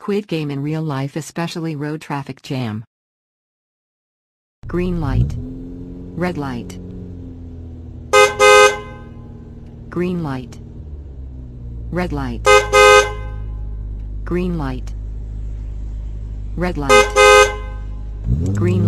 Squid Game in real life, especially road traffic jam. Green light. Red light. Green light. Red light. Green light. Red light. Green